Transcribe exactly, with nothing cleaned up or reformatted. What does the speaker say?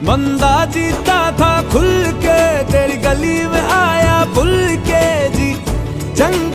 बंदा जीता था खुल के, तेरी गली में आया भूल के जी। जंग